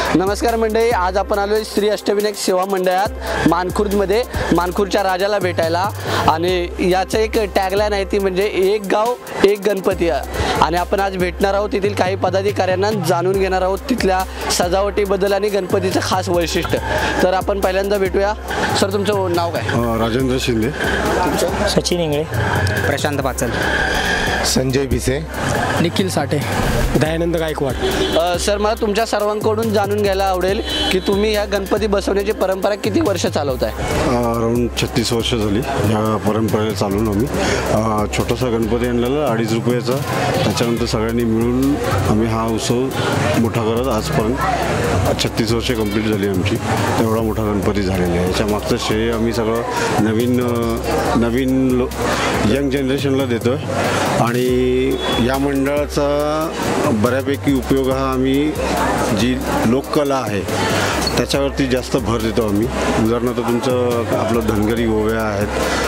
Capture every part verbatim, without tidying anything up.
नमस्कार मंडळी, आज आपण आलोय श्री अष्टविनायक सेवा मंडळात मानखुर्दमध्ये मानखुर्दच्या राजाला भेटायला आणि याचं एक टॅगलाईन आहे ती म्हणजे एक गाव एक गणपती आणि आपण आज भेटणार आहोत तिथील काही पदाधिकाऱ्यांना जाणून घेणार आहोत तिथल्या सजावटीबद्दल आणि गणपतीचं खास वैशिष्ट्य। तर आपण पहिल्यांदा भेटूया। सर तुमचं नाव काय? राजेंद्र शिंदे। तुमचं? सचिन इंगळे, प्रशांत पाचल, संजय भिसे, निखिल साठे, दयानंद गायकवाड। सर मला तुमच्या सर्वांकडून जाणून घ्यायला आवडेल की तुम्ही या गणपती बसवण्याची परंपरा किती वर्ष चालवताय? अराउंड छत्तीस वर्ष झाली या परंपरेला चालून आम्ही छोटासा गणपती आणलेला अडीच रुपयाचा, त्याच्यानंतर सगळ्यांनी मिळून आम्ही हा उत्सव मोठा करत आजपर्यंत छत्तीस वर्षे कंप्लीट झाली आमची। तेवढा मोठा गणपती झालेला आहे। याच्या मागचं श्रेय आम्ही सगळं नवीन नवीन लो यंग जनरेशनला देतो आहे आणि या मंडळाचा बऱ्यापैकी उपयोग हा आम्ही जी लोककला आहे त्याच्यावरती जास्त भर देतो आम्ही। उदाहरणार्थ तुमचं आपलं धनगरी ओव्या आहेत,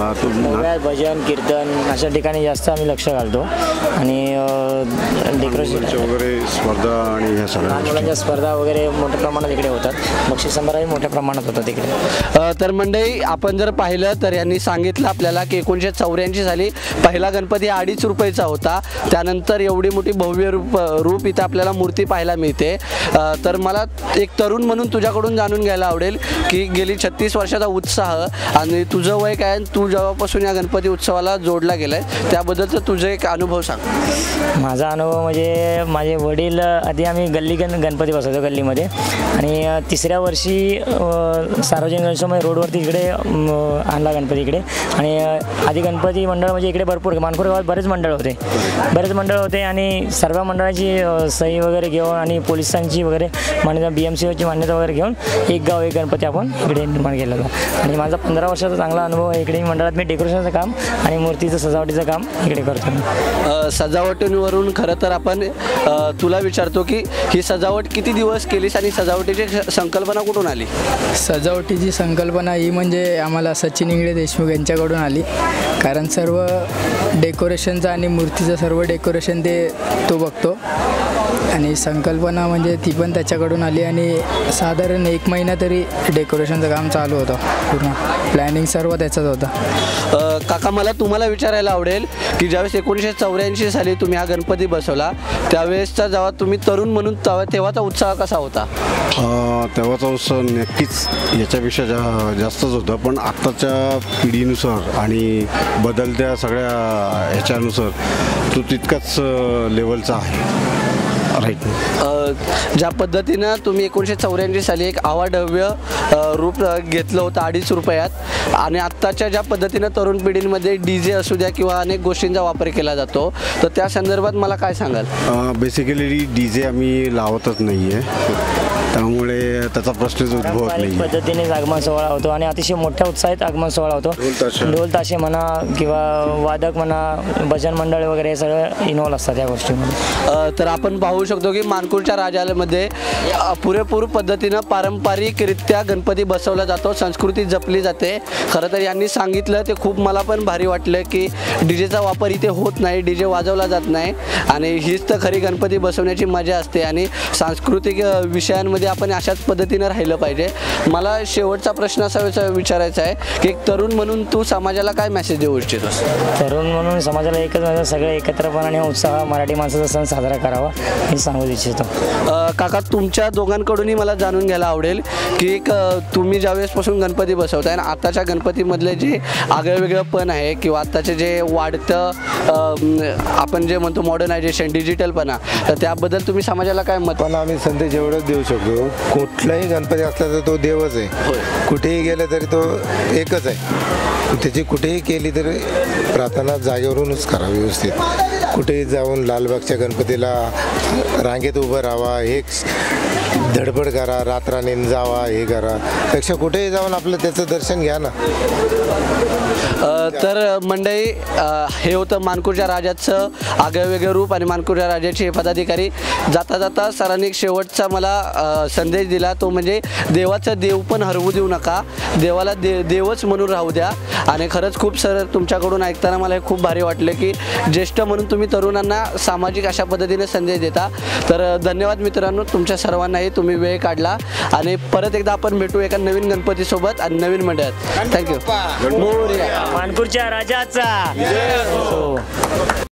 भजन कीर्तन अशा ठिकाणी जास्त आम्ही लक्ष घालतो आणि डेकोरेशन वगैरे स्पर्धा आणि ह्या सगळ्या मुलांच्या स्पर्धा वगैरे मोठ्या प्रमाणात इकडे होतात। बक्षीस समारंभ मोठ्या प्रमाणात होतात इकडे। तर मंडळी आपण जर पाहिलं तर यांनी सांगितलं आपल्याला की एकोणीसशे चौऱ्याऐंशी साली पहिला गणपती अडीच रुपयाचा होता, त्यानंतर एवढी मोठी भव्य रूप रूप इथं आपल्याला मूर्ती पाहायला मिळते। तर मला एक तरुण म्हणून तुझ्याकडून जाणून घ्यायला आवडेल की गेली छत्तीस वर्षाचा उत्साह आणि तुझं वय काय, तू जेव्हापासून या गणपती उत्सवाला जोडला गेलाय त्याबद्दलचं तुझं एक अनुभव सांग। माझा अनुभव म्हणजे माझे वडील आधी आम्ही गल्ली गण गणपती बसवतो गल्लीमध्ये आणि तिसऱ्या वर्षी सार्वजनिक गणेशोत्सव रोडवरती इकडे आणला गणपती इकडे आणि आधी गणपती मंडळ म्हणजे इकडे भरपूर मानखुर्द गावात बरेच मंडळ होते बरेच मंडळ होते आणि सर्व मंडळाची सही वगैरे घेऊन आणि पोलिसांची वगैरे मान्यता बी एम सीची मान्यता वगैरे घेऊन एक गाव एक गणपती आपण इकडे निर्माण केला होता आणि माझा पंधरा वर्षाचा चांगला अनुभव आहे इकडे मंडळात। मी डेकोरेशनचं काम आणि मूर्तीचं सजावटीचं काम इकडे करतो। सजावटीवरून खरं तर आपण तुला विचारतो की ही सजावट किती दिवस केलीस आणि सजावटीची संकल्पना कुठून आली? सजावटीची संकल्पना ही म्हणजे आम्हाला सचिन इंगळे देशमुख यांच्याकडून आली, कारण सर्व डेकोरेशनचं आणि मूर्तीचं सर्व डेकोरेशन ते तो बघतो आणि संकल्पना म्हणजे ती पण त्याच्याकडून आली आणि साधारण एक महिना तरी डेकोरेशनचं काम चालू होतं, पूर्ण प्लॅनिंग सर्व त्याचाच होता। काका मला तुम्हाला विचारायला आवडेल की ज्यावेळेस एकोणीसशे चौऱ्याऐंशी साली तुम्ही हा गणपती बसवला त्यावेळेसचा जेव्हा तुम्ही तरुण म्हणून तेव्हाचा उत्साह कसा होता? तेव्हाचा उत्साह नक्कीच याच्यापेक्षा जा जास्तच होता, पण आत्ताच्या पिढीनुसार आणि बदलत्या सगळ्या ह्याच्यानुसार तो तितकाच लेवलचा आहे। ज्या पद्धतीनं तुम्ही एकोणीसशे चौऱ्याऐंशी साली एक अवाढव्य रूप घेतलं होतं अडीच रुपयात आणि आत्ताच्या ज्या पद्धतीनं तरुण पिढींमध्ये डी जे असू द्या किंवा अनेक गोष्टींचा वापर केला जातो, तर त्या संदर्भात मला काय सांगाल? बेसिकली डी जे आम्ही लावतच नाही आहे, त्यामुळे त्याचा प्रश्नच उद्भवत नाही। पद्धतीने आगमन सोहळा होतो आणि अतिशय मोठ्या उत्साहात आगमन सोहळा होतो। ढोल ताशे म्हणा किंवा वादक म्हणा, भजन मंडळ वगैरे हे सगळं इन्व्हॉल्व असतात या गोष्टीमध्ये। तर आपण पाहू शकतो की मानखुर्दच्या राजामध्ये पुरेपूर पद्धतीनं पारंपरिकरित्या गणपती बसवला जातो, संस्कृती जपली जाते। खरं तर यांनी सांगितलं ते खूप मला पण भारी वाटलं की डीजेचा वापर इथे होत नाही, डीजे वाजवला जात नाही आणि हीच तर खरी गणपती बसवण्याची मजा असते आणि सांस्कृतिक विषयांमध्ये आपण अशाच पद्धतीने राहिलं पाहिजे। मला शेवटचा प्रश्न असा विचारायचा आहे की एक तरुण म्हणून तू समाजाला काय मेसेज देऊ इच्छितोस? तरुण म्हणून समाजाला एकच म्हणजे सगळे एकत्रपणाने उत्साह मराठी माणसाचा सण साजरा करावा हे सांगू इच्छितो। काका तुमच्या दोघांकडूनही मला जाणून घ्यायला आवडेल की एक तुम्ही ज्यावेळेसपासून गणपती बसवताय आणि आत्ताच्या गणपतीमधले जे आगळं वेगळं पण आहे किंवा आत्ताचे जे वाढतं आपण जे म्हणतो मॉडर्नायझेशन डिजिटलपणा, तर त्याबद्दल तुम्ही समाजाला काय मत? पण आम्ही संदेश एवढंच देऊ शकतो, कुठलाही गणपती असला तर तो देवच आहे, कुठेही गेला तरी तो एकच आहे। त्याची कुठेही केली तरी प्रार्थना जागेवरूनच करा व्यवस्थित। कुठेही जाऊन लालबागच्या गणपतीला रांगेत उभं राहावा, हे धडपड करा, रात्राने जावा, हे करा पेक्षा कुठेही जाऊन आपलं त्याचं दर्शन घ्या ना। तर मंडळी हे होतं मानखुर्दच्या राजाचं आगळेवेगळे रूप आणि मानखुर्दच्या राजाचे पदाधिकारी। जाता जाता सरांनी एक शेवटचा मला संदेश दिला, तो म्हणजे देवाचं देव पण हरवू देऊ नका, देवाला दे देवच म्हणून राहू द्या। आणि खरंच खूप सर तुमच्याकडून ऐकताना मला हे खूप भारी वाटले की ज्येष्ठ म्हणून तुम्ही तरुणांना सामाजिक अशा पद्धतीने संदेश देता। तर धन्यवाद मित्रांनो तुमच्या सर्वांनाही। तुम्ही तुम्ही वेळ काढला आणि परत एकदा आपण भेटू एका नवीन गणपतीसोबत आणि नवीन मंडळात. थँक्यू. मोरया. मानपूरच्या राजाचा.